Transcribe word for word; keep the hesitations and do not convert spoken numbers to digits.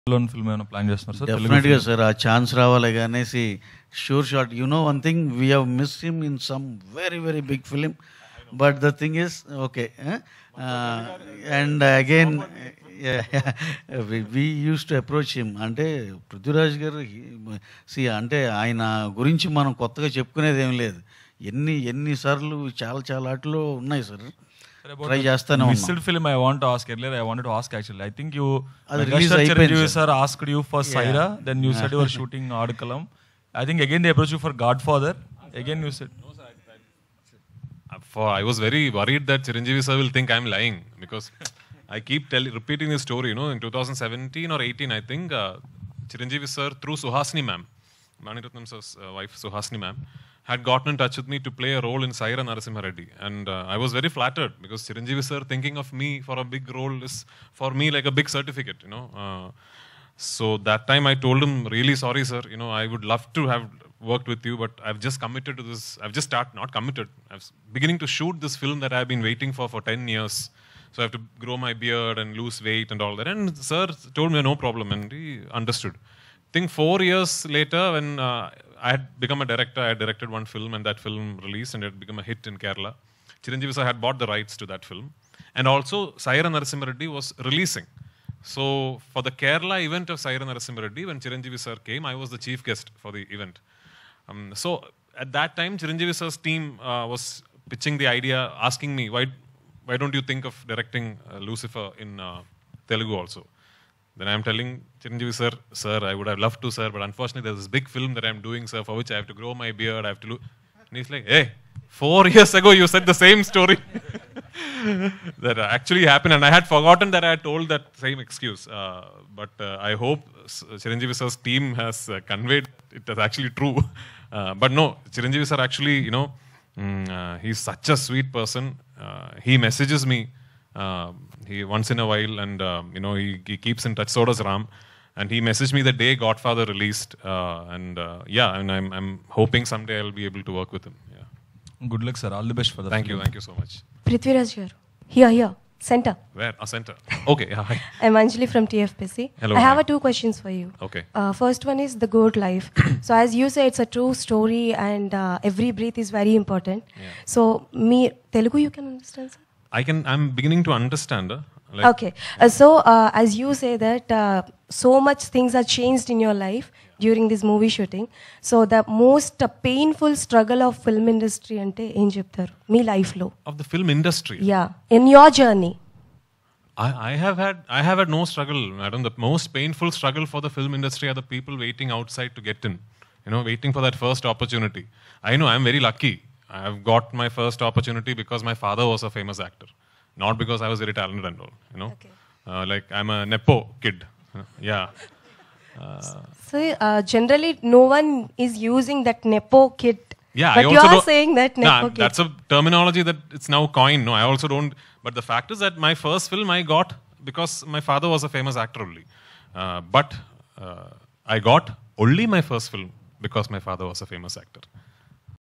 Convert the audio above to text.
Loan film ఏమైనా plan చేస్తున్నారు sir? Definitely sir, ఆ ఛాన్స్ రావాలి కానీ sure shot. You know one thing, we have miss him in some very very big film, but the thing is okay. And again we use to approach him. అంటే పృథ్వీరాజ్ గారు C అంటే ఆయన గురించి మనం కొత్తగా చెప్పుకునేది ఏం లేదు. ఎన్ని ఎన్నిసార్లు చాలా చాలా ఆటలు ఉన్నాయి సార్, ట్రై చేస్తానే ఉన్నాం. Missed film I want to ask earlier I wanted to ask actually I think you అది రిలీజ్ అయిపోయింది sir. Asked you for Syeraa, then you said you are shooting Aadukalam. I think again they approached you for Godfather. Again you said no sir. For I was very worried that Chiranjeevi sir will think I'm lying because I keep telling, repeating this story. You know, in twenty seventeen or eighteen, I think uh, Chiranjeevi sir through Suhasini ma'am, Mani Ratnam sir's uh, wife Suhasini ma'am, had gotten in touch with me to play a role in Saira Narasimha Reddy, and uh, I was very flattered because Chiranjeevi sir thinking of me for a big role is for me like a big certificate. You know. Uh, So that time I told him, really sorry sir, you know, I would love to have worked with you, but I've just committed to this, I've just started, not committed, I was beginning to shoot this film that I've been waiting for for ten years. So I have to grow my beard and lose weight and all that. And sir told me no problem and he understood. I think four years later when uh, I had become a director, I had directed one film and that film released and it had become a hit in Kerala. Chiranjeevi sir had bought the rights to that film. And also Saira Narasimha Reddy was releasing. So, for the Kerala event of Saira Narasimha Reddy, when Chiranjeevi sir came, I was the chief guest for the event. Um, so, at that time, Chiranjeevi sir's team uh, was pitching the idea, asking me, why, why don't you think of directing uh, Lucifer in uh, Telugu also? Then I am telling Chiranjeevi sir, sir, I would have loved to, sir, but unfortunately, there's this big film that I am doing, sir, for which I have to grow my beard, I have to look. And he's like, hey, four years ago, you said the same story. That actually happened, and I had forgotten that I had told that same excuse. Uh, but uh, I hope Chiranjeevi sir's team has uh, conveyed it as actually true. Uh, but no, Chiranjeevi sir actually, you know, mm, uh, he's such a sweet person. Uh, he messages me uh, he once in a while, and uh, you know, he, he keeps in touch. So does Ram, and he messaged me the day Godfather released, uh, and uh, yeah, and I'm I'm hoping someday I'll be able to work with him. Yeah. Good luck sir, all the best for that. Thank you, thank you so much. Prithviraj here. Here, here. Center. Where? A center. Okay, yeah, hi. I'm Anjali from T F P C. Hello. I have hi. a two questions for you. Okay. Uh, first one is The Goat Life. So as you say, it's a true story and uh, every breath is very important. Yeah. So me, Telugu you can understand, sir? I can, I'm beginning to understand. Uh, like, Okay. Uh, so uh, as you say that uh, so much things are changed in your life during this movie shooting. So the most uh, painful struggle of film industry ante em cheptaru mee life lo? Of the film industry. Yeah. In your journey. I, I have had, I have had no struggle, madam. The most painful struggle for the film industry are the people waiting outside to get in. You know, waiting for that first opportunity. I know I'm very lucky. I have got my first opportunity because my father was a famous actor, not because I was very talented and all. You know, Okay. uh, like I'm a nepo kid. Uh, yeah. Uh, So uh, generally, no one is using that nepo kid. Yeah, but I also you are don't- saying that nepo Nah, kid. that's a terminology that it's now coined. No, I also don't. But the fact is that my first film I got because my father was a famous actor only. Uh, but uh, I got only my first film because my father was a famous actor.